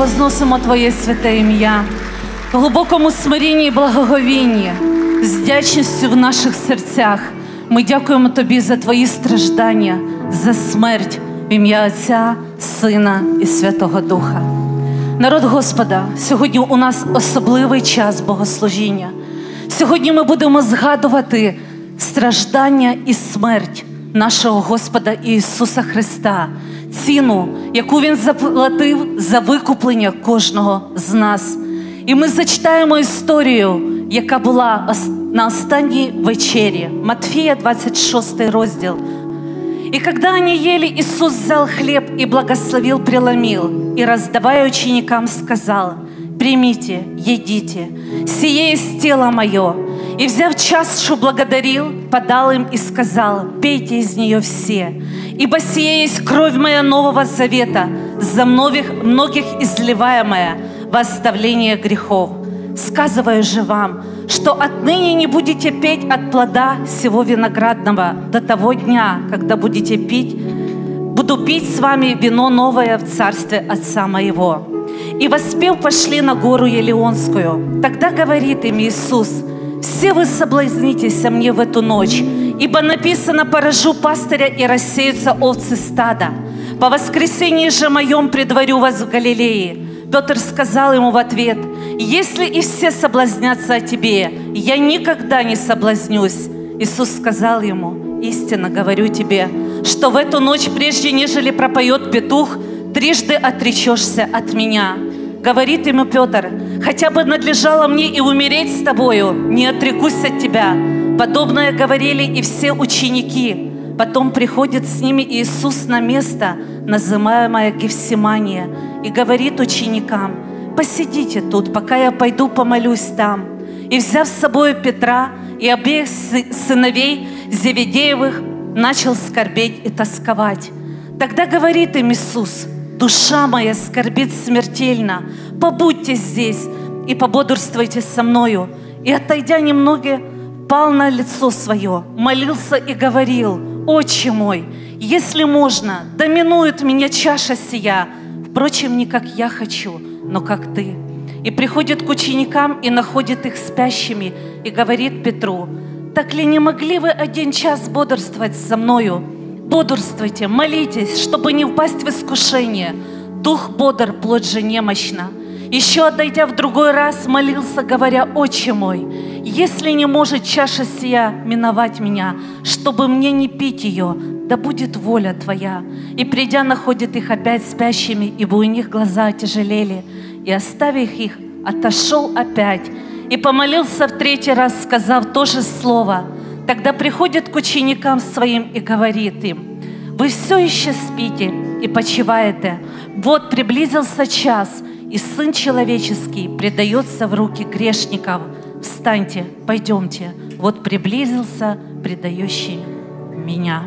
возносимо Твоє святе ім'я, в глибокому смирінні і благоговінні, з вдячністю в наших серцях. Ми дякуємо Тобі за Твої страждання, за смерть в ім'я Отця, Сина і Святого Духа. Народ Господа, сьогодні у нас особливий час богослужіння. Сьогодні ми будемо згадувати страждання і смерть нашого Господа Ісуса Христа, ціну, яку Він заплатив за викуплення кожного з нас. І ми зачитаємо історію, яка була на останній вечері. Матфея, 26 розділ. «И когда они ели, Иисус взял хлеб и благословил, преломил, и, раздавая ученикам, сказал: примите, едите, сие есть тело мое. И, взяв чашу, благодарил, подал им и сказал: пейте из нее все, ибо сие есть кровь моя нового завета, за многих изливаемая во оставление грехов. Сказываю же вам, что отныне не будете петь от плода сего виноградного до того дня, когда буду пить с вами вино новое в царстве Отца моего». И воспев, пошли на гору Елеонскую. Тогда говорит им Иисус: «Все вы соблазнитесь мне в эту ночь, ибо написано: поражу пастыря, и рассеются овцы стада. По воскресении же моем предварю вас в Галилее». Петр сказал ему в ответ: «Если и все соблазнятся о тебе, я никогда не соблазнюсь». Иисус сказал ему: «Истинно говорю тебе, что в эту ночь, прежде нежели пропоет петух, трижды отречешься от меня». Говорит ему Петр: «Хотя бы надлежало мне и умереть с тобою, не отрекусь от тебя». Подобное говорили и все ученики. Потом приходит с ними Иисус на место, называемое Гефсимания, и говорит ученикам: «Посидите тут, пока я пойду помолюсь там». И, взяв с собой Петра и обеих сыновей Зеведеевых, начал скорбеть и тосковать. Тогда говорит им Иисус: «Душа моя скорбит смертельно, побудьте здесь и пободрствуйте со мною». И, отойдя немного, пал на лицо свое, молился и говорил: «Отче мой, если можно, да минует меня чаша сия, впрочем, не как я хочу, но как ты». И приходит к ученикам и находит их спящими, и говорит Петру: «Так ли не могли вы 1 час бодрствовать со мною? Бодрствуйте, молитесь, чтобы не впасть в искушение. Дух бодр, плоть же немощна». Еще, отойдя в другой раз, молился, говоря: «Отче мой, если не может чаша сия миновать меня, чтобы мне не пить ее, да будет воля Твоя». И, придя, находит их опять спящими, ибо у них глаза отяжелели. И, оставив их, отошел опять и помолился в 3-й раз, сказав то же слово. Тогда приходит к ученикам своим и говорит им: «Вы все еще спите и почиваете? Вот приблизился час, и Сын Человеческий предается в руки грешников. Встаньте, пойдемте, вот приблизился предающий меня».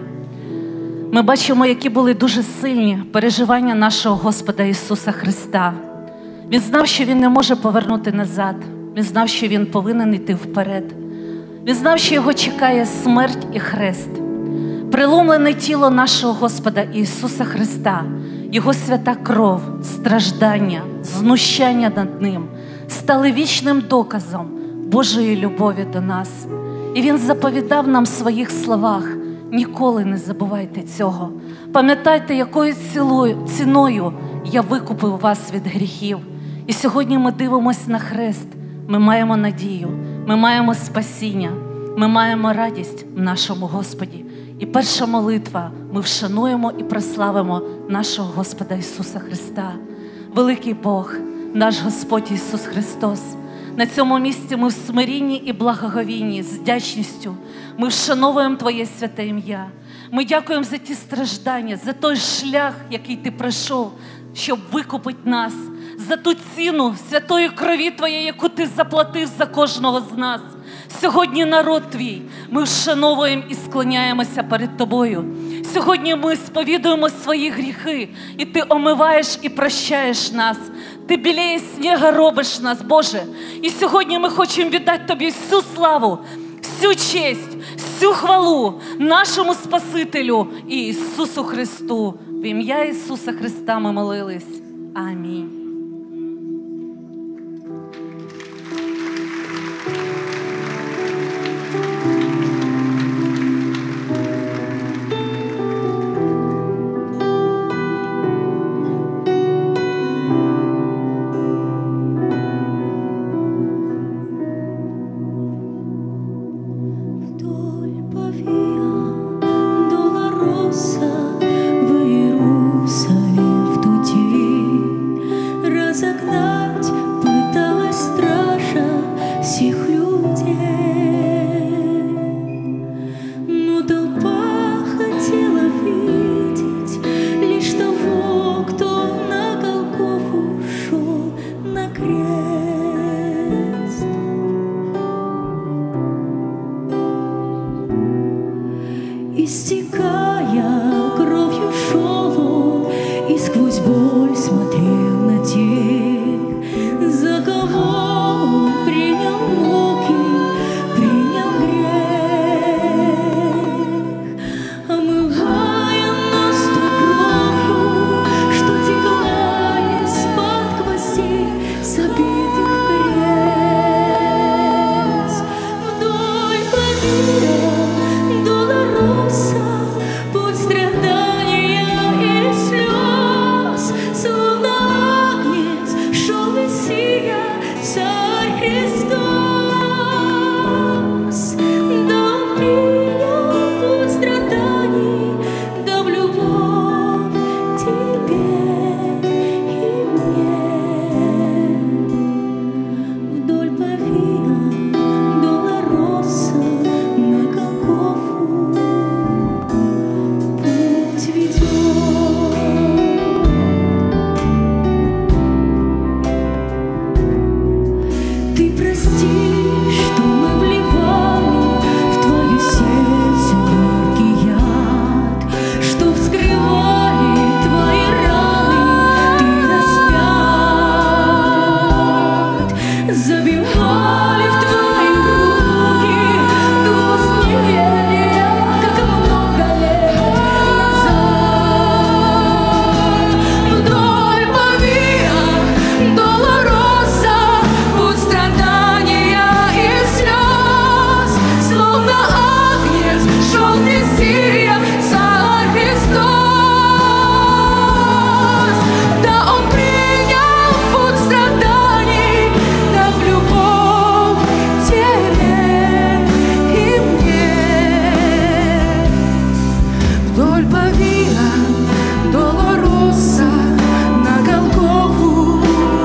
Ми бачимо, які були дуже сильні переживання нашого Господа Ісуса Христа. Він знав, що Він не може повернути назад. Він знав, що Він повинен йти вперед. Він знав, що його чекає смерть і хрест. Приломлене тіло нашого Господа Ісуса Христа, Його свята кров, страждання, знущання над Ним стали вічним доказом Божої любові до нас. І Він заповідав нам в своїх словах: «Ніколи не забувайте цього. Пам'ятайте, якою ціною я викупив вас від гріхів». І сьогодні ми дивимося на хрест, ми маємо надію, ми маємо спасіння, ми маємо радість в нашому Господі. І перша молитва: ми вшануємо і прославимо нашого Господа Ісуса Христа. Великий Бог, наш Господь Ісус Христос, на цьому місці ми в смирінні і благоговінні, з вдячністю. Ми вшановуємо Твоє святе ім'я. Ми дякуємо за ті страждання, за той шлях, який Ти пройшов, щоб викупити нас, за ту ціну святої крові Твоєї, яку Ти заплатив за кожного з нас. Сьогодні народ Твій, ми вшановуємо і склоняємося перед Тобою. Сьогодні ми сповідуємо свої гріхи, і Ти омиваєш і прощаєш нас. Ти біліє снега робиш нас, Боже. І сьогодні ми хочемо віддати Тобі всю славу, всю честь, всю хвалу нашому Спасителю Ісусу Христу. В ім'я Ісуса Христа ми молились. Амінь. Истекая кровью шел он, и сквозь боль смотрел на тех, за кого он принял муки, принял грех, омывая нас той кровью, что текла из-под гвоздей, забитых в крест. Вдоль по Виа Долороса путь страдания и слез, словно агнец шел Мессия, Царь Христос. Да Он принял путь страданий, да в любовь тебе и мне. Вдоль по Виа Долороса на Голгофу путь ведет. Ты прости, что мы вливали в твое сердце горький яд, что вскрывали твои раны, ты распят, забивали в твои руки груз неверия, как много лет назад. Вдоль по Виа Долороса путь страдания и слез, словно агнец шел Мессия, Царь Христос. Да Он принял путь страданий, да в любовь тебе и мне. Вдоль по Виа Долороса на Голгофу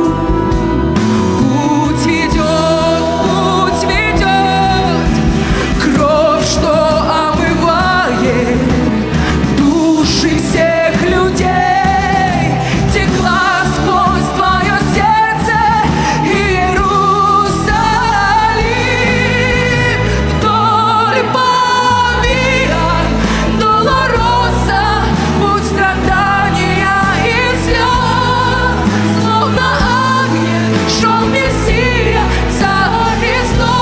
путь ведет, кровь, что омывает души всех людей, текла сквозь твое сердце, Иерусалим. Вдоль по Виа Долороса путь страдания и слез, словно агнец шел Мессия, Царь Христос.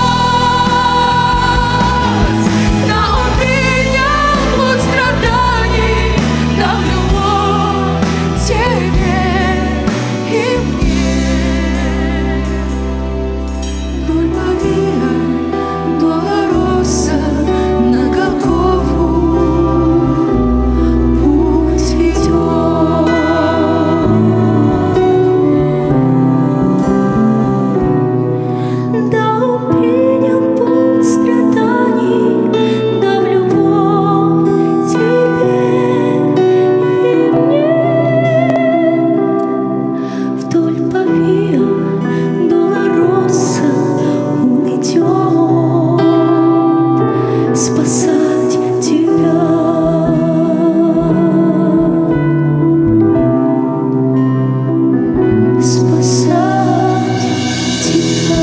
Да Он принял путь страданий, да в любовь тебе и мне. Вдоль по Виа Долороса на Голгофу путь ведет. Да Он принял путь страданий, да в любовь тебе и мне. Вдоль по Виа Долороса Он идет спасать тебя. Спасать тебя.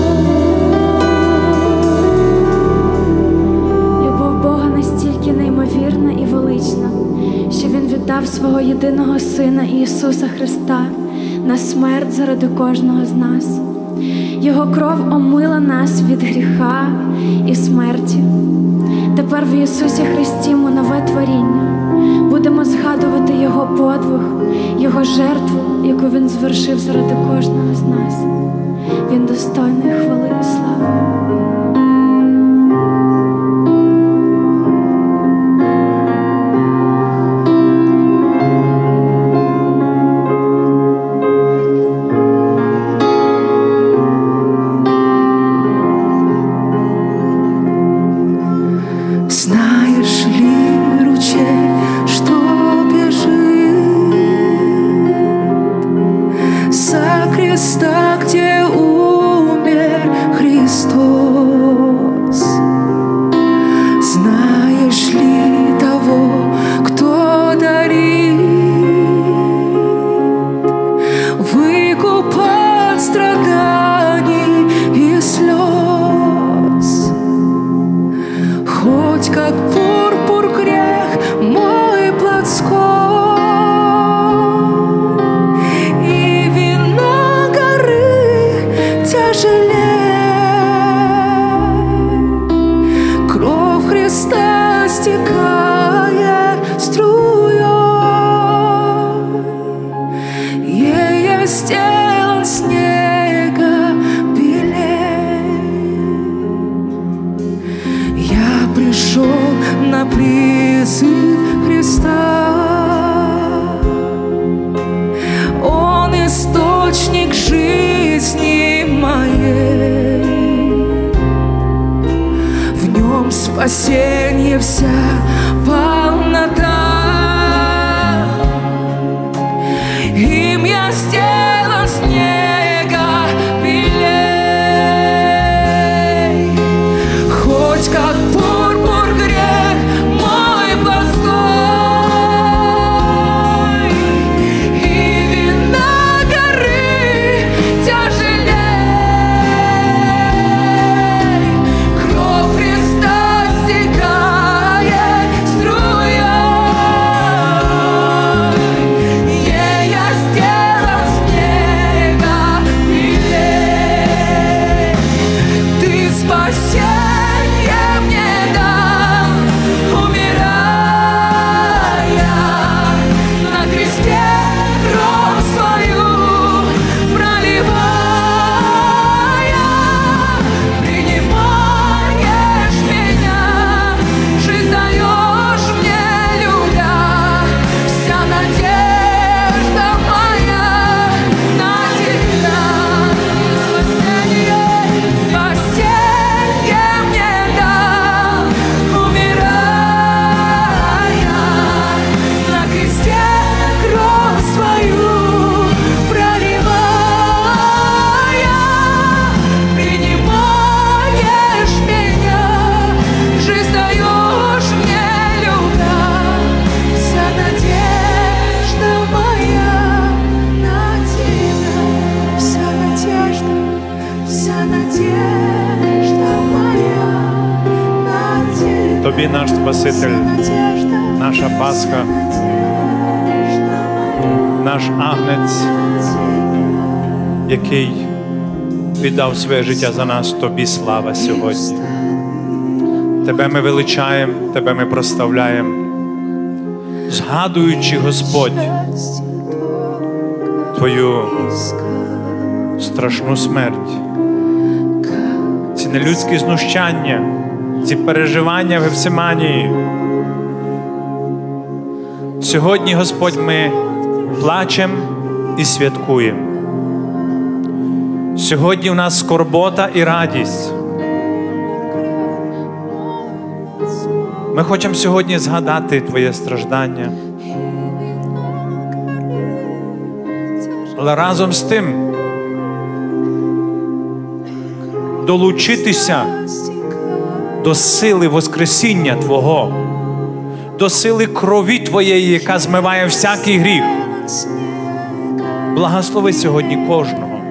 Любов Бога настільки неймовірна і велична, що Він віддав свого єдиного Сина Ісуса Христа на смерть заради кожного з нас. Його кров омила нас від гріха і смерті. Тепер в Ісусі Христі ми нове творіння. Будемо згадувати Його подвиг, Його жертву, яку Він звершив заради кожного з нас. Він достойний хвали і слави. Знаешь ли ручей, что бежит со креста, где умер Христос? Знаешь ли того, кто дарит выкуп от страданий и слез? Хоть как пурпур Христа стекает струей, ею сделан снега белей. Я пришел на призыв Христа, Он источник жизни моей. В Нем спасение вся полнота. Им я сделан снега белей. Хоть как пурпур грех мой плохой, и вина горы тяжелей. Кровь Христа стекает струей, ей я сделан снега белей. Ты спасение мне дал, умирая на кресте, кровь свою проливая. Принимаешь меня, жизнь даешь мне, любя. Вся надежда моя на тебя. Спасение мне дал, умирая на кресте, кровь свою проливая. Принимаешь меня, жизнь даешь мне, любя. Вся надежда моя на тебя. Вся надежда моя на тебя. Тобі наш Спаситель, наша Пасха, наш Агнець, який віддав своє життя за нас, тобі слава сьогодні. Тебе ми величаємо, тебе ми прославляємо, згадуючи, Господь, Твою страшну смерть, ці нелюдські знущання, ці переживання в Гефсиманії. Сьогодні, Господь, ми плачемо і святкуємо. Сьогодні в нас скорбота і радість. Ми хочемо сьогодні згадати Твоє страждання. Але разом з тим долучитися до сили Воскресіння Твого, до сили крові Твоєї, яка змиває всякий гріх. Благослови сьогодні кожного.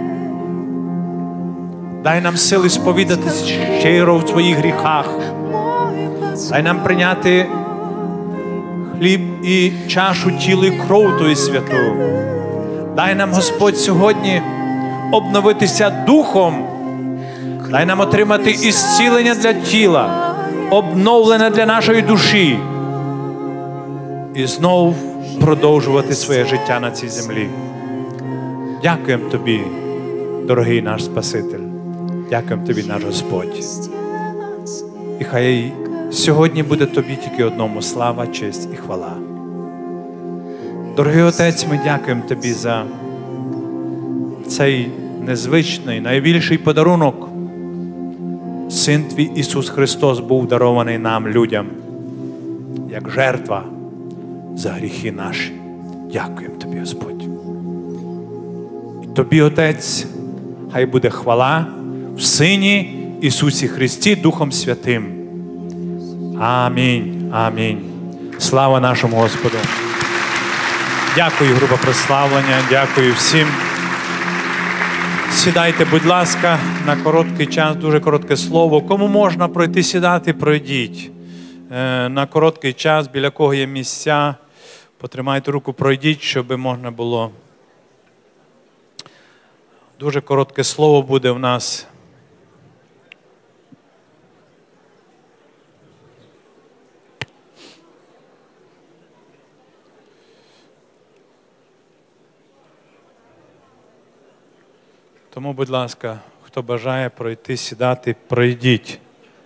Дай нам сили сповідатися щиро в Твоїх гріхах. Дай нам прийняти хліб і чашу тіла і кров Твою святу. Дай нам, Господь, сьогодні обновитися духом. Дай нам отримати ісцілення для тіла, обновлення для нашої душі. І знов продовжувати своє життя на цій землі. Дякуємо Тобі, дорогий наш Спаситель. Дякуємо Тобі, наш Господь. І хай сьогодні буде Тобі тільки одному слава, честь і хвала. Дорогий Отець, ми дякуємо Тобі за цей незвичний, найбільший подарунок. Син Твій Ісус Христос був дарований нам, людям, як жертва за гріхи наші. Дякуємо Тобі, Господь. І Тобі, Отець, хай буде хвала в Сині Ісусі Христі Духом Святим. Амінь. Амінь. Слава нашому Господу. Дякую, група прославлення. Дякую всім. Сідайте, будь ласка, на короткий час, дуже коротке слово. Кому можна пройти, сідати, пройдіть. На короткий час, біля кого є місця, потримайте руку, пройдіть, щоб можна було. Дуже коротке слово буде в нас. Тому, будь ласка, хто бажає пройти, сідати, пройдіть.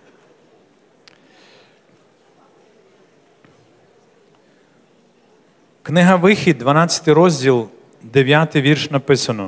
Книга Вихід, 12 розділ, 9 вірш написано.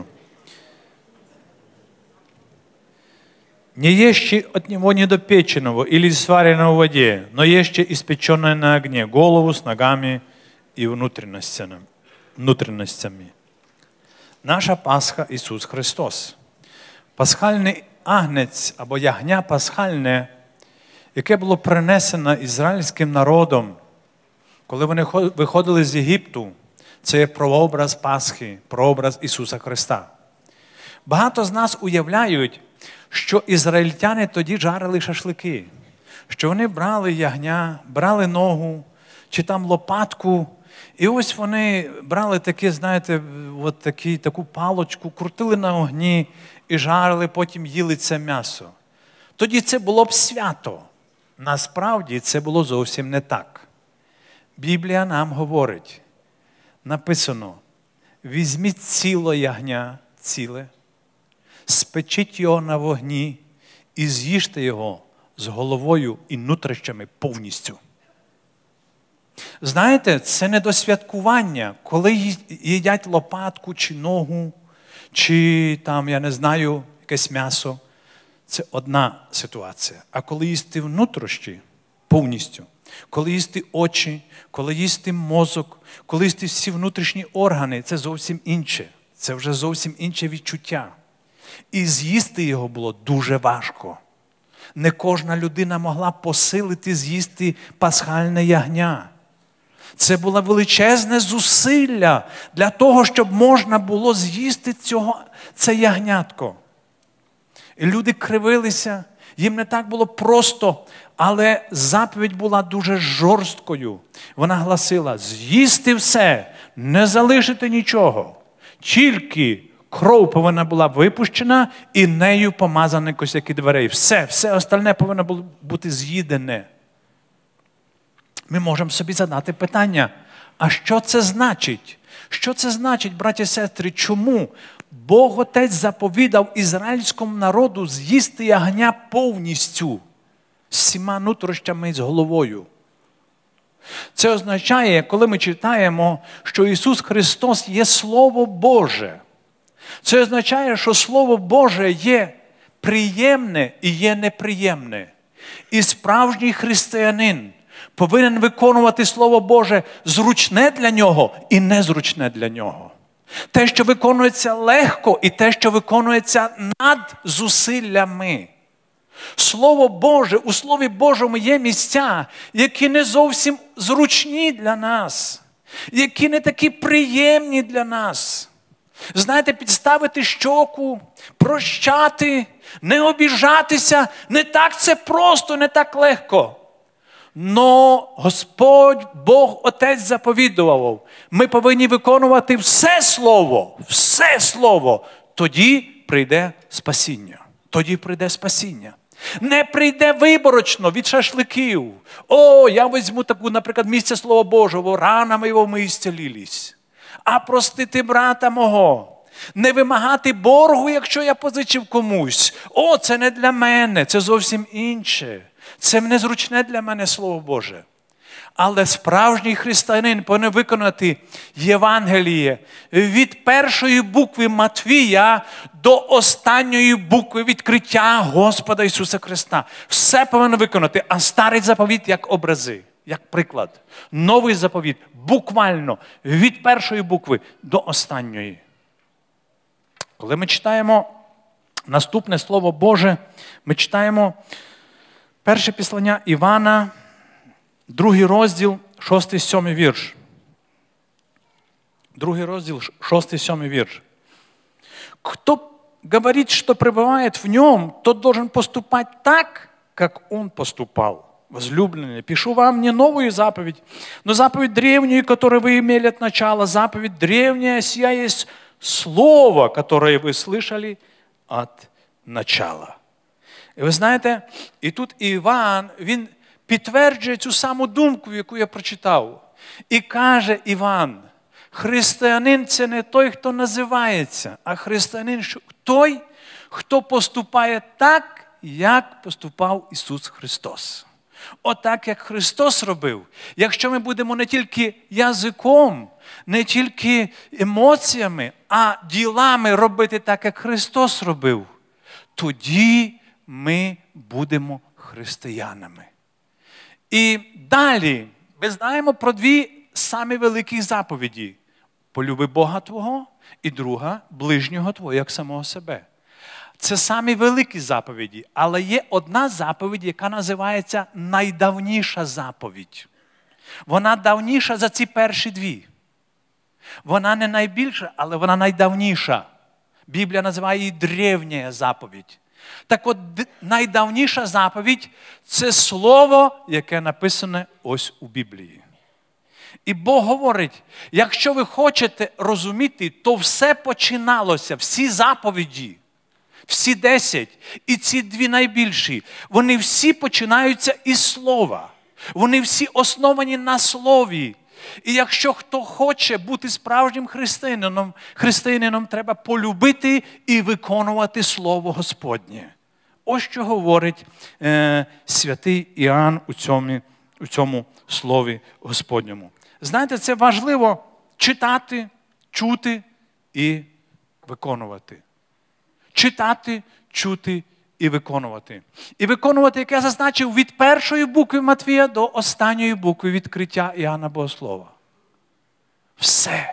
«Не ешьте от него недопеченного или сваренного в воде, но ешьте испеченное на огне, голову с ногами и внутренностями». Наша Пасха – Ісус Христос. Пасхальний агнець або ягня пасхальне, яке було принесено ізраїльським народом, коли вони виходили з Єгипту, це є прообраз Пасхи, прообраз Ісуса Христа. Багато з нас уявляють, що ізраїльтяни тоді жарили шашлики, що вони брали ягня, брали ногу, чи там лопатку, і ось вони брали такі, знаєте, от таку палочку, крутили на огні і жарили, потім їли це м'ясо. Тоді це було б свято. Насправді це було зовсім не так. Біблія нам говорить, написано, візьміть ціле ягня, ціле, спечіть його на вогні і з'їжте його з головою і нутрищами повністю. Знаєте, це не до святкування, коли їдять лопатку чи ногу, чи там, я не знаю, якесь м'ясо. Це одна ситуація. А коли їсти внутрішні повністю, коли їсти очі, коли їсти мозок, коли їсти всі внутрішні органи, це зовсім інше. Це вже зовсім інше відчуття. І з'їсти його було дуже важко. Не кожна людина могла посилити з'їсти пасхальне ягня. Це було величезне зусилля для того, щоб можна було з'їсти це ягнятко. І люди кривилися, їм не так було просто, але заповідь була дуже жорсткою. Вона гласила, з'їсти все, не залишити нічого. Тільки кров повинна була випущена і нею помазані косяки дверей. Все остальне повинно було бути з'їдене. Ми можемо собі задати питання, а що це значить? Що це значить, браті і сестри, чому Бог Отець заповідав ізраїльському народу з'їсти ягня повністю, з всіма нутрощами і з головою? Це означає, коли ми читаємо, що Ісус Христос є Слово Боже. Це означає, що Слово Боже є приємне і є неприємне. І справжній християнин повинен виконувати Слово Боже зручне для нього і незручне для нього. Те, що виконується легко, і те, що виконується над зусиллями. Слово Боже, у Слові Божому є місця, які не зовсім зручні для нас, які не такі приємні для нас. Знаєте, підставити щоку, прощати, не обіжатися, не так це просто, не так легко. Но Господь, Бог, Отець заповідував, ми повинні виконувати все Слово, тоді прийде спасіння. Тоді прийде спасіння. Не прийде виборочно від шашликів. О, я візьму таку, наприклад, місце Слова Божого, ранами його ми ісцілілись. А простити брата мого. Не вимагати боргу, якщо я позичив комусь. О, це не для мене, це зовсім інше. Це незручне для мене Слово Боже. Але справжній християнин повинен виконати Євангеліє від першої букви Матвія до останньої букви відкриття Господа Ісуса Христа. Все повинен виконати, а старий заповіт як образи, як приклад. Новий заповіт буквально від першої букви до останньої. Коли ми читаємо наступне Слово Боже, ми читаємо перше післання Івана, 2 розділ, 6-7 вірш. 2 розділ, 6-7 вірш. Кто говорит, что пребывает в нем, тот должен поступать так, как он поступал. Возлюбленные, пишу вам не новую заповедь, но заповедь древнюю, которую вы имели от начала. Заповедь древняя, сия есть слово, которое вы слышали от начала. І ви знаєте, і тут Іван, він підтверджує цю саму думку, яку я прочитав. І каже Іван, Християнин – це не той, хто називається, а християнин – той, хто поступає так, як поступав Ісус Христос. Отак, як Христос робив. Якщо ми будемо не тільки язиком, не тільки емоціями, а ділами робити так, як Христос робив, тоді ми будемо християнами. І далі ми знаємо про дві самі великі заповіді. Полюби Бога твого і друга – ближнього твого, як самого себе. Це самі великі заповіді, але є одна заповідь, яка називається найдавніша заповідь. Вона давніша за ці перші дві. Вона не найбільша, але вона найдавніша. Біблія називає її древня заповідь. Так от, найдавніша заповідь – це слово, яке написане ось у Біблії. І Бог говорить, якщо ви хочете розуміти, то все починалося, всі заповіді, всі 10 і ці дві найбільші, вони всі починаються із слова. Вони всі основані на слові. І якщо хто хоче бути справжнім християнином треба полюбити і виконувати Слово Господнє. Ось що говорить святий Іоанн у цьому Слові Господньому. Знаєте, це важливо читати, чути і виконувати. Читати, чути і виконувати. І виконувати, як я зазначив, від першої букви Матвія до останньої букви відкриття Іоанна Богослова. Все.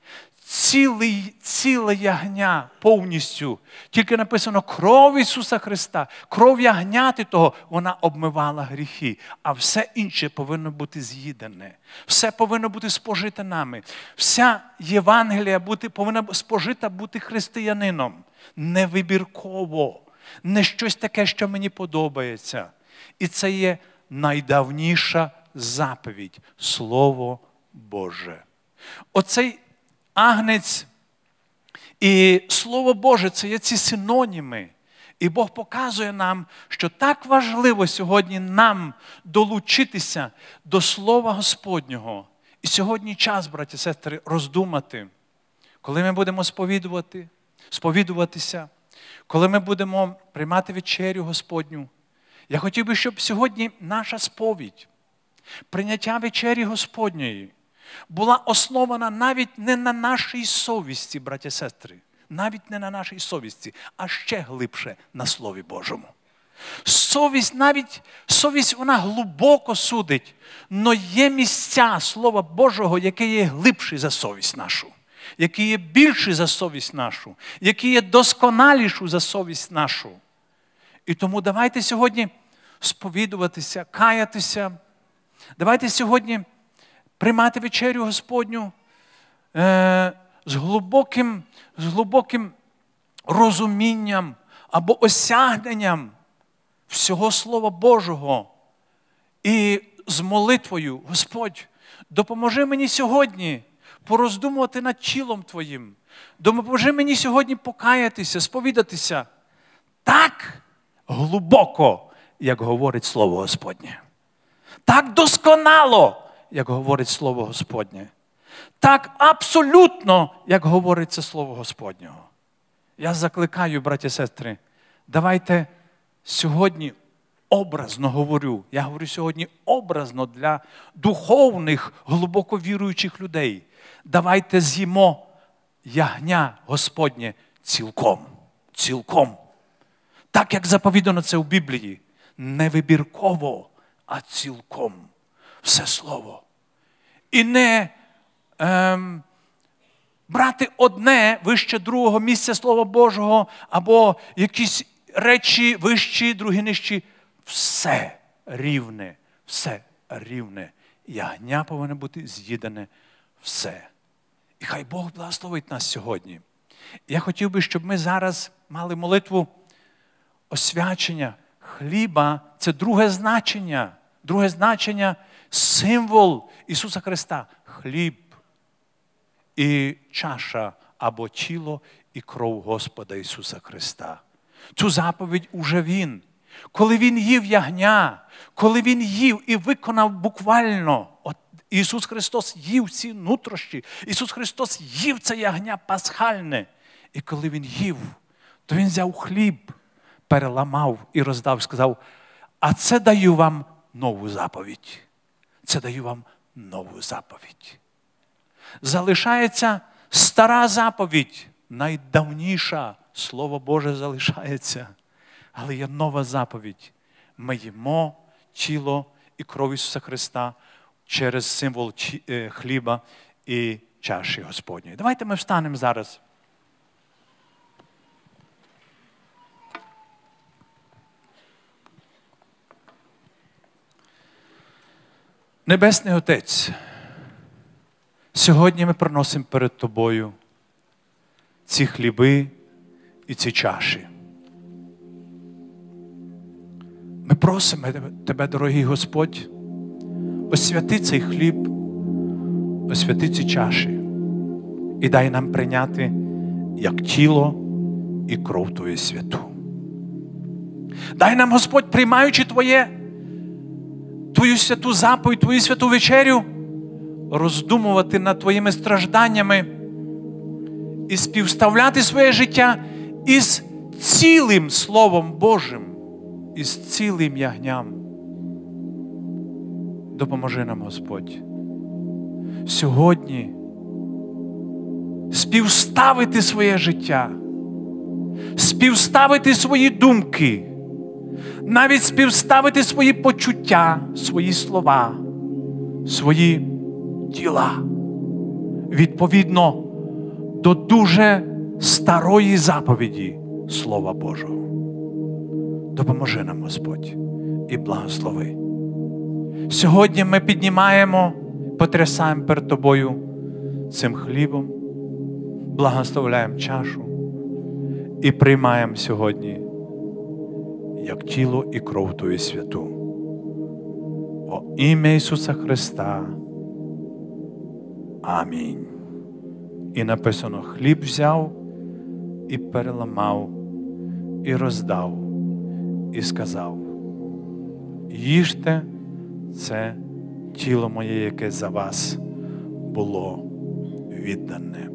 Ціле ягня повністю. Тільки написано кров Ісуса Христа. Кров ягняти того, вона обмивала гріхи. А все інше повинно бути з'їдене. Все повинно бути спожите нами. Вся Євангелія повинна спожита бути християнином. Не вибірково. Не щось таке, що мені подобається. І це є найдавніша заповідь. Слово Боже. Оцей агнець і Слово Боже – це є ці синоніми. І Бог показує нам, що так важливо сьогодні нам долучитися до Слова Господнього. І сьогодні час, браті і сестри, роздумати, коли ми будемо сповідуватися, коли ми будемо приймати вечерю Господню. Я хотів би, щоб сьогодні наша сповідь, прийняття вечері Господньої, була основана навіть не на нашій совісті, браті і сестри, навіть не на нашій совісті, а ще глибше на Слові Божому. Совість вона глибоко судить, но є місця Слова Божого, яке є глибші за совість нашу, які є більші за совість нашу, які є досконаліші за совість нашу. І тому давайте сьогодні сповідуватися, каятися, давайте сьогодні приймати вечерю Господню з глибоким розумінням або осягненням всього Слова Божого і з молитвою: Господь, допоможи мені сьогодні пороздумувати над тілом Твоїм. Допоможи мені сьогодні покаятися, сповідатися так глибоко, як говорить Слово Господнє. Так досконало, як говорить Слово Господнє. Так абсолютно, як говорить це Слово Господнього. Я закликаю, браті і сестри, давайте сьогодні образно говорю. Я говорю сьогодні образно для духовних, глибоко віруючих людей. Давайте з'їмо ягня Господнє цілком. Цілком. Так, як заповідано це у Біблії. Не вибірково, а цілком. Все Слово. І не брати одне вище другого місця Слова Божого, або якісь речі вищі, другі нижчі. Все рівне, все рівне. Ягня повинно бути з'їдене все. І хай Бог благословить нас сьогодні. Я хотів би, щоб ми зараз мали молитву освячення хліба. Це друге значення. Друге значення – символ Ісуса Христа. Хліб і чаша або тіло і кров Господа Ісуса Христа. Цю заповідь уже Він. Коли Він їв ягня, коли Він їв і виконав буквально Ісус Христос їв ці нутрощі. Ісус Христос їв це ягня пасхальне. І коли Він їв, то Він взяв хліб, переламав і роздав, сказав, а це даю вам нову заповідь. Це даю вам нову заповідь. Залишається стара заповідь, найдавніша. Слово Боже залишається. Але є нова заповідь. Ми їмо тіло і кров Ісуса Христа через символ хліба і чаші Господньої. Давайте ми встанемо зараз. Небесний Отець, сьогодні ми приносимо перед Тобою ці хліби і ці чаші. Ми просимо Тебе, дорогий Господь, освяти цей хліб, освяти ці чаші і дай нам прийняти як тіло і кров Твою святу. Дай нам, Господь, приймаючи Твою святу заповідь, Твою святу вечерю, роздумувати над Твоїми стражданнями і співставляти своє життя із цілим Словом Божим, із цілим ягням. Допоможи нам, Господь, сьогодні співставити своє життя, співставити свої думки, навіть співставити свої почуття, свої слова, свої діла, відповідно до дуже старої заповіді Слова Божого. Допоможи нам, Господь, і благослови. Сьогодні ми піднімаємо, потрясаємо перед Тобою цим хлібом, благословляємо чашу і приймаємо сьогодні як тіло і кров Твою святу. Во ім'я Ісуса Христа. Амінь. І написано, хліб взяв і переламав, і роздав, і сказав, їжте, це тіло моє, яке за вас було віддане.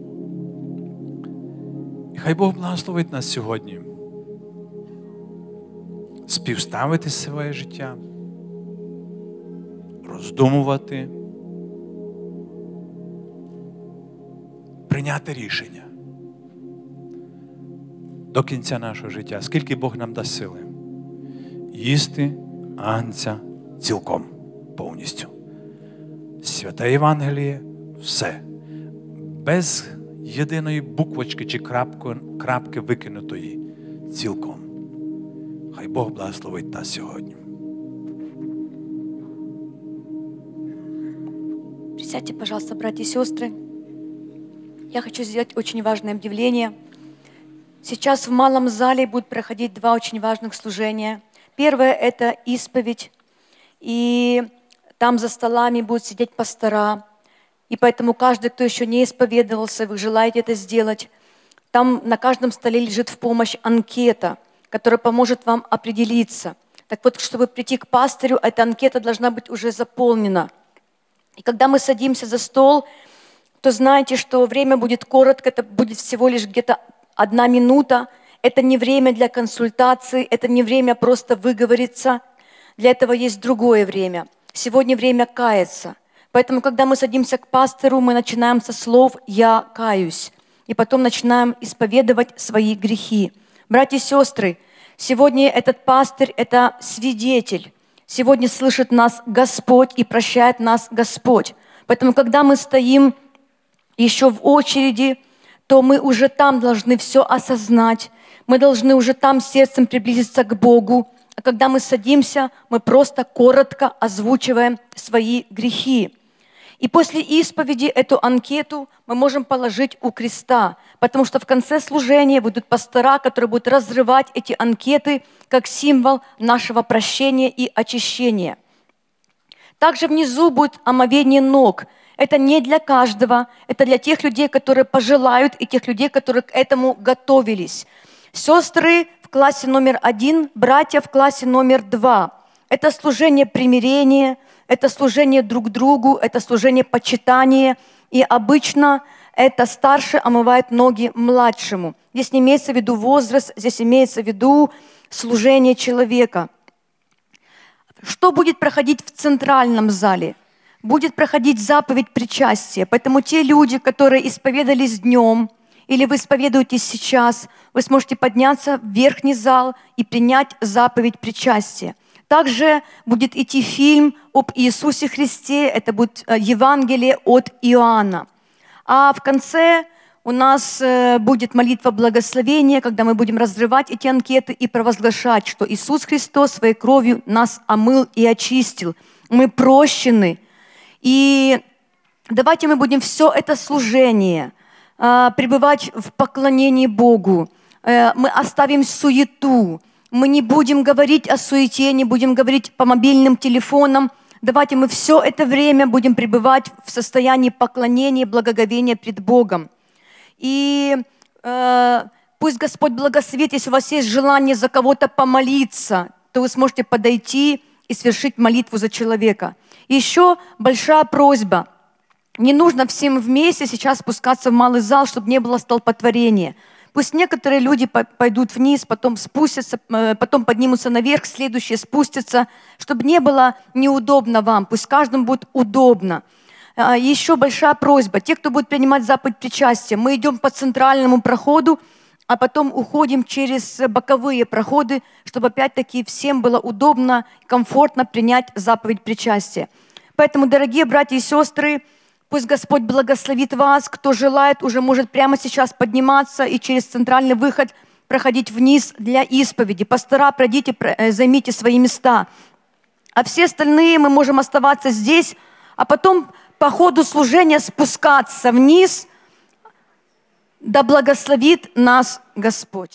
І хай Бог благословить нас сьогодні співставити своє життя, роздумувати, прийняти рішення до кінця нашого життя, скільки Бог нам дасть сили, їсти агнця цілком, повністю. Святе Євангеліє – все. Без єдиної буквочки чи крапки викинутої цілком. Хай Бог благословить нас сьогодні. Присядьте, пожалуйста, братья и сестры. Я хочу сделать очень важное объявление. Сейчас в малом зале будут проходить два очень важных служения. Первое – это исповедь. И там за столами будут сидеть пастора. И поэтому каждый, кто еще не исповедовался, вы желаете это сделать, там на каждом столе лежит в помощь анкета, которая поможет вам определиться. Так вот, чтобы прийти к пастырю, эта анкета должна быть уже заполнена. И когда мы садимся за стол, то знайте, что время будет коротко, это будет всего лишь где-то 1 минута. Это не время для консультации, это не время просто выговориться. Для этого есть другое время. Сегодня время каяться. Поэтому, когда мы садимся к пастору, мы начинаем со слов «я каюсь». И потом начинаем исповедовать свои грехи. Братья и сестры, сегодня этот пастырь – это свидетель. Сегодня слышит нас Господь и прощает нас Господь. Поэтому, когда мы стоим еще в очереди, то мы уже там должны все осознать. Мы должны уже там сердцем приблизиться к Богу. А когда мы садимся, мы просто коротко озвучиваем свои грехи. И после исповеди эту анкету мы можем положить у креста, потому что в конце служения будут пастора, которые будут разрывать эти анкеты как символ нашего прощения и очищения. Также внизу будет омовение ног. Это не для каждого, это для тех людей, которые пожелают, и тех людей, которые к этому готовились. Сестры в классе номер 1, братья в классе номер 2. Это служение примирения, это служение друг другу, это служение почитания. И обычно это старший омывает ноги младшему. Здесь не имеется в виду возраст, здесь имеется в виду служение человека. Что будет проходить в центральном зале? Будет проходить заповедь причастия. Поэтому те люди, которые исповедались днем, или вы исповедуетесь сейчас, вы сможете подняться в верхний зал и принять заповедь причастия. Также будет идти фильм об Иисусе Христе, это будет Евангелие от Иоанна. А в конце у нас будет молитва благословения, когда мы будем разрывать эти анкеты и провозглашать, что Иисус Христос своей кровью нас омыл и очистил. Мы прощены. И давайте мы будем все это служение пребывать в поклонении Богу. Мы оставим суету. Мы не будем говорить о суете, не будем говорить по мобильным телефонам. Давайте мы все это время будем пребывать в состоянии поклонения, благоговения пред Богом. И пусть Господь благословит, если у вас есть желание за кого-то помолиться, то вы сможете подойти и совершить молитву за человека. И еще большая просьба. Не нужно всем вместе сейчас спускаться в малый зал, чтобы не было столпотворения. Пусть некоторые люди пойдут вниз, потом спустятся, потом поднимутся наверх, следующие спустятся, чтобы не было неудобно вам. Пусть каждому будет удобно. Еще большая просьба. Те, кто будет принимать заповедь причастия, мы идем по центральному проходу, а потом уходим через боковые проходы, чтобы опять-таки всем было удобно, комфортно принять заповедь причастия. Поэтому, дорогие братья и сестры, пусть Господь благословит вас. Кто желает, уже может прямо сейчас подниматься и через центральный выход проходить вниз для исповеди. Пастора, пройдите, займите свои места. А все остальные мы можем оставаться здесь, а потом по ходу служения спускаться вниз. Да благословит нас Господь.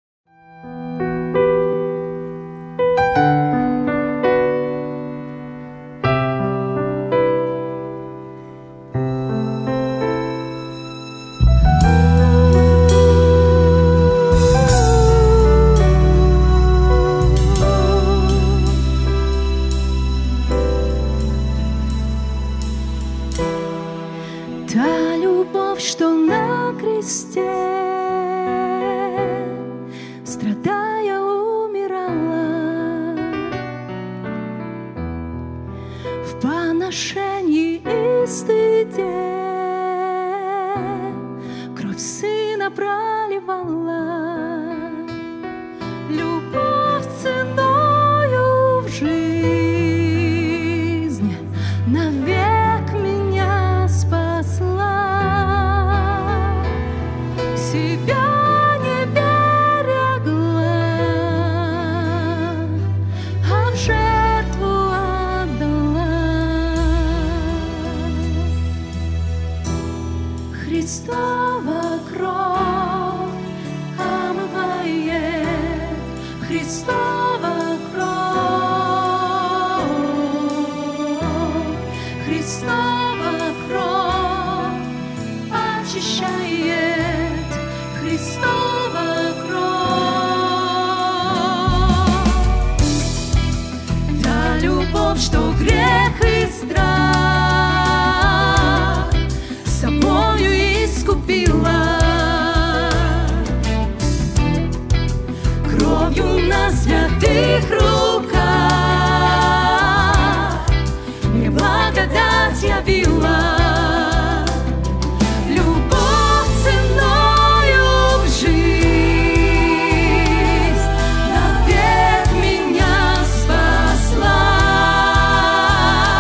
Та любовь, что на кресте, страдая, умирала, в поношении и стыде кровь Сына проливала, любовь ценою в жизнь навек меня спасла. Себя не берегла, а в жертву отдала. Христова кровь омывает, Христова кровь, Христова кровь очищает, Христова кровь. Та любовь, что грех и страх собою искупила, кровью на святых руках мне благодать явила. Любовь ценою в жизнь навек меня спасла.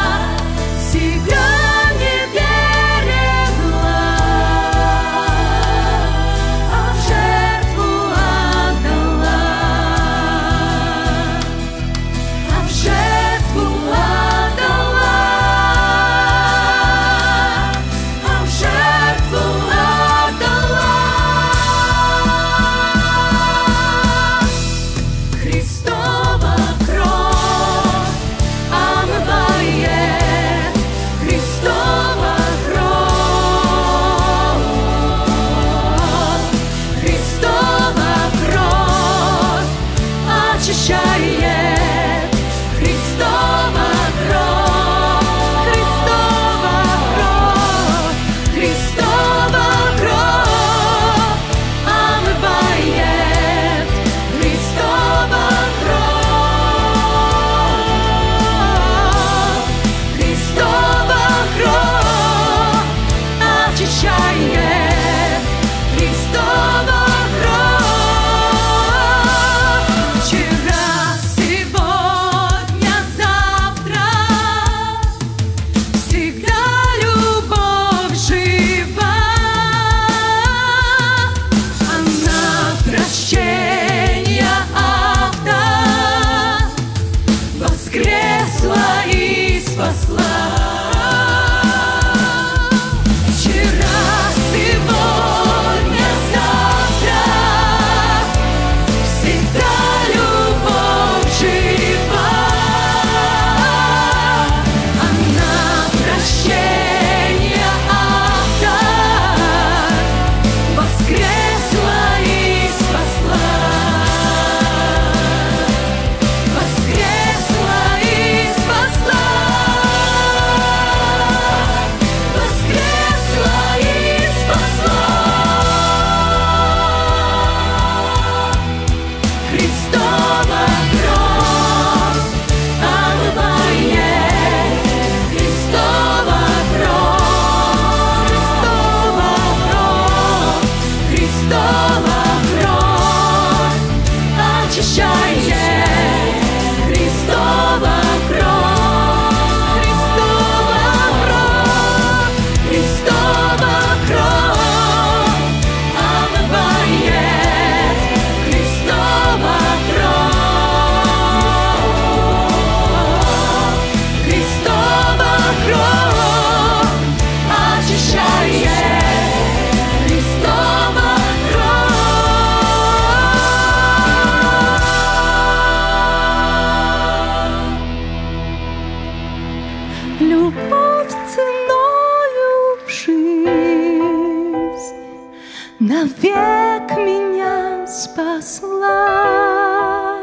ценою в жизнь навек меня спасла,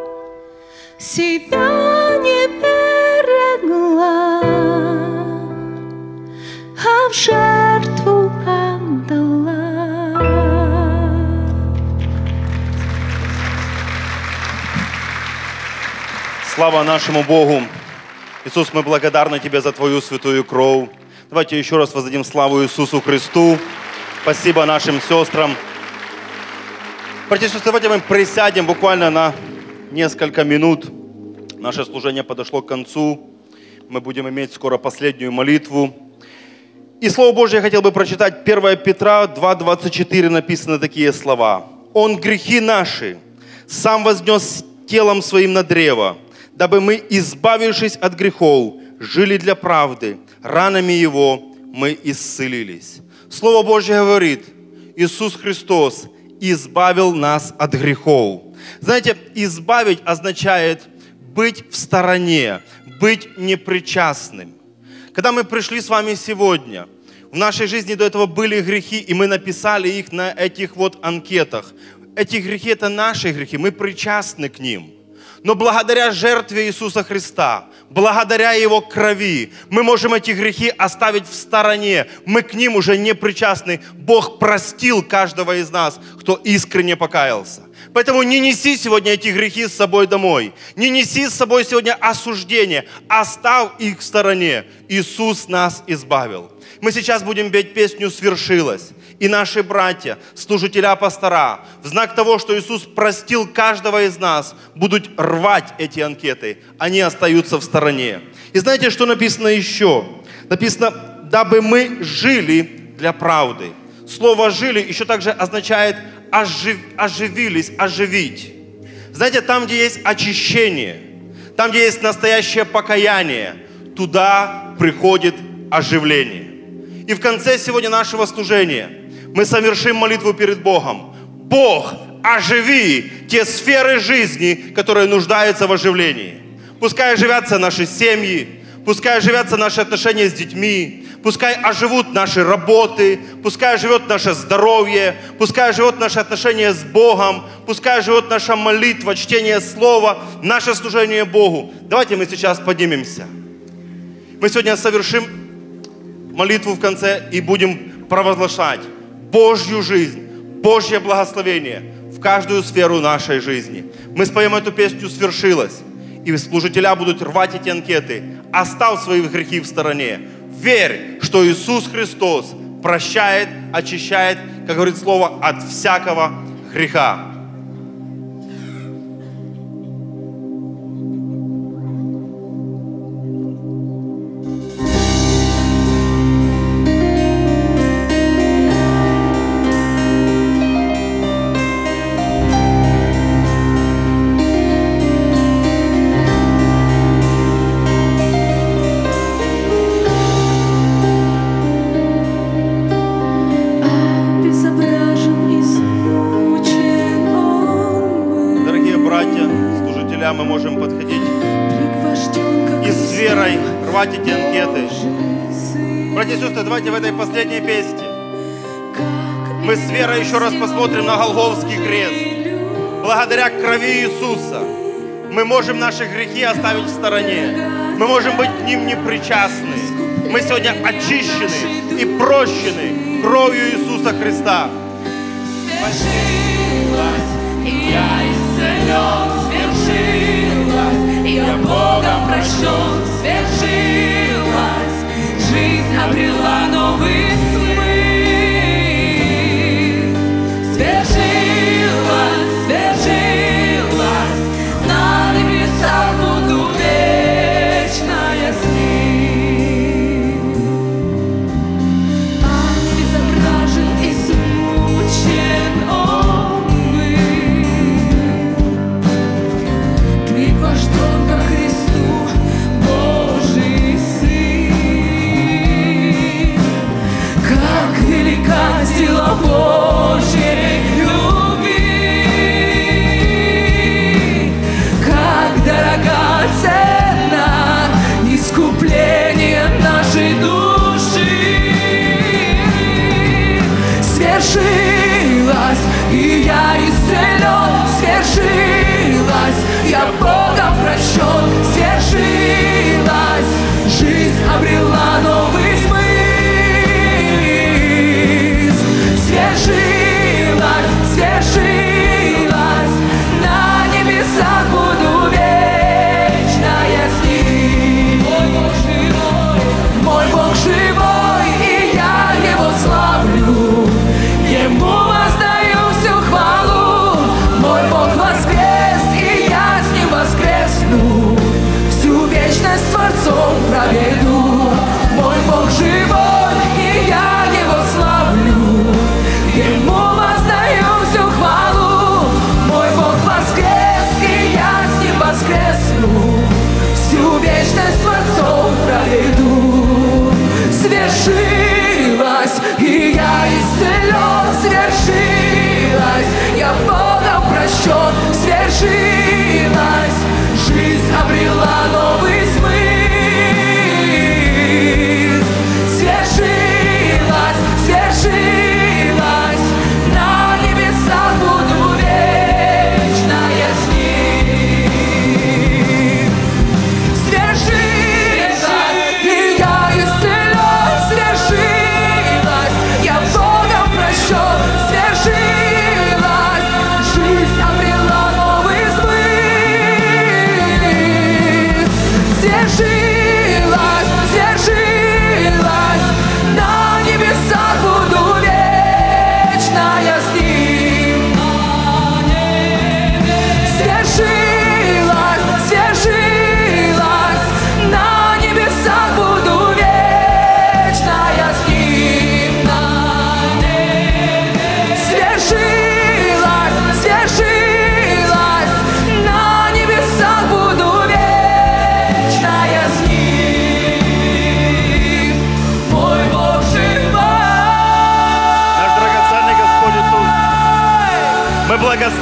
себя не берегла, а в жертву отдала. Слава нашему Богу! Иисус, мы благодарны Тебе за Твою святую кровь. Давайте еще раз воздадим славу Иисусу Христу. Спасибо нашим сестрам. Братья и сестры, давайте мы присядем буквально на несколько минут. Наше служение подошло к концу. Мы будем иметь скоро последнюю молитву. И Слово Божье я хотел бы прочитать. 1 Петра 2:24 написаны такие слова. «Он грехи наши сам вознес телом своим на древо, дабы мы, избавившись от грехов, жили для правды. Ранами Его мы исцелились». Слово Божье говорит, Иисус Христос избавил нас от грехов. Знаете, избавить означает быть в стороне, быть непричастным. Когда мы пришли с вами сегодня, в нашей жизни до этого были грехи, и мы написали их на этих вот анкетах. Эти грехи – это наши грехи, мы причастны к ним. Но благодаря жертве Иисуса Христа, благодаря Его крови, мы можем эти грехи оставить в стороне. Мы к ним уже не причастны. Бог простил каждого из нас, кто искренне покаялся. Поэтому не неси сегодня эти грехи с собой домой. Не неси с собой сегодня осуждение. Оставь их в стороне. Иисус нас избавил. Мы сейчас будем петь песню «Свершилось». И наши братья, служителя пастора, в знак того, что Иисус простил каждого из нас, будут рвать эти анкеты. Они остаются в стороне. И знаете, что написано еще? Написано, дабы мы жили для правды. Слово «жили» еще также означает оживились, оживить. Знаете, там, где есть очищение, там, где есть настоящее покаяние, туда приходит оживление. И в конце сегодня нашего служения мы совершим молитву перед Богом. Бог, оживи те сферы жизни, которые нуждаются в оживлении. Пускай оживятся наши семьи, пускай оживятся наши отношения с детьми, пускай оживут наши работы, пускай оживет наше здоровье, пускай оживет наши отношения с Богом, пускай оживет наша молитва, чтение Слова, наше служение Богу. Давайте мы сейчас поднимемся. Мы сегодня совершим молитву в конце и будем провозглашать Божью жизнь, Божье благословение в каждую сферу нашей жизни. Мы споем эту песню «Свершилось», и служителя будут рвать эти анкеты. Оставь свои грехи в стороне. Верь, что Иисус Христос прощает, очищает, как говорит Слово, от всякого греха. Мы можем подходить и с верой рвать эти анкеты. Братья и сестры, давайте в этой последней песне мы с верой еще раз посмотрим на Голгофский крест. Благодаря крови Иисуса мы можем наши грехи оставить в стороне. Мы можем быть к ним непричастны. Мы сегодня очищены и прощены кровью Иисуса Христа. Я исцелен, свершилось, я Богом прощен, свершилось, жизнь обрела новый смысл. Свершилось, свершилось, на небесах буду вечно я с ним. Безображен и смучен он был, припожден ко Христу Божий Сын.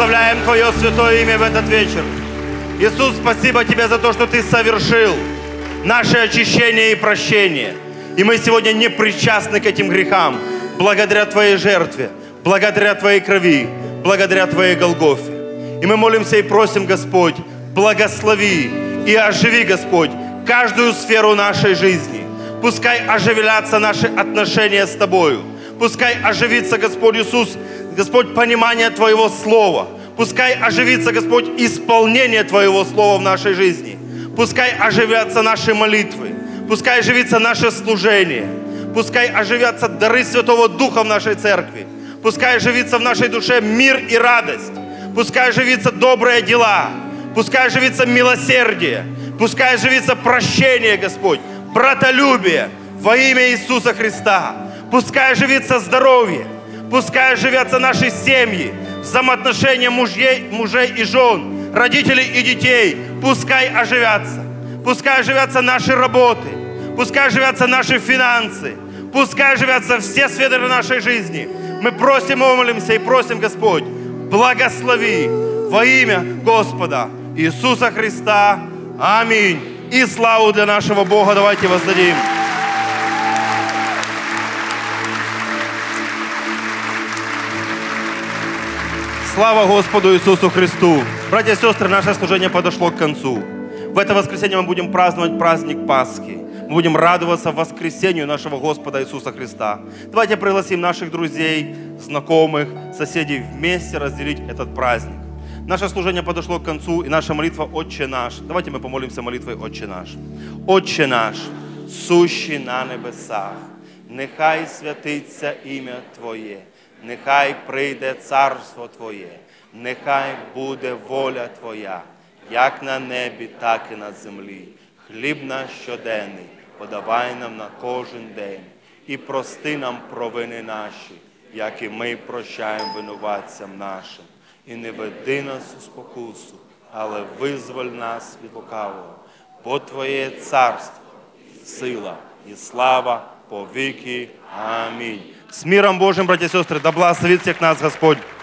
прославляем Твое святое имя в этот вечер. Иисус, спасибо Тебе за то, что Ты совершил наше очищение и прощение. И мы сегодня не причастны к этим грехам, благодаря Твоей жертве, благодаря Твоей крови, благодаря Твоей Голгофе. И мы молимся и просим, Господь, благослови и оживи, Господь, каждую сферу нашей жизни. Пускай оживятся наши отношения с Тобою. Пускай оживится, Господь Иисус, Господь, понимание Твоего Слова. Пускай оживится, Господь, исполнение Твоего Слова в нашей жизни. Пускай оживятся наши молитвы. Пускай оживится наше служение. Пускай оживятся дары Святого Духа в нашей церкви. Пускай оживится в нашей душе мир и радость. Пускай оживится добрые дела. Пускай оживится милосердие. Пускай оживится прощение, Господь, братолюбие во имя Иисуса Христа. Пускай оживится здоровье. Пускай оживятся наши семьи, взаимоотношения мужей и жен, родителей и детей. Пускай оживятся. Пускай оживятся наши работы. Пускай оживятся наши финансы. Пускай оживятся все сферы нашей жизни. Мы просим, молимся и просим, Господь, благослови во имя Господа Иисуса Христа. Аминь. И славу для нашего Бога давайте воздадим. Слава Господу Иисусу Христу! Братья и сестры, наше служение подошло к концу. В это воскресенье мы будем праздновать праздник Пасхи. Мы будем радоваться воскресению нашего Господа Иисуса Христа. Давайте пригласим наших друзей, знакомых, соседей вместе разделить этот праздник. Наше служение подошло к концу, и наша молитва «Отче наш». Давайте мы помолимся молитвой «Отче наш». «Отче наш, сущий на небесах, нехай святиться ім'я Твоє, нехай прийде царство Твоє, нехай буде воля Твоя, як на небі, так і на землі. Хліб наш щоденний подавай нам на кожен день, і прости нам провини наші, як і ми прощаємо винуватцям нашим. І не веди нас у спокусу, але визволь нас від лукавого. Бо Твоє царство, сила і слава по віки. Амінь. С миром Божьим, братья и сестры, да благословит всех нас Господь.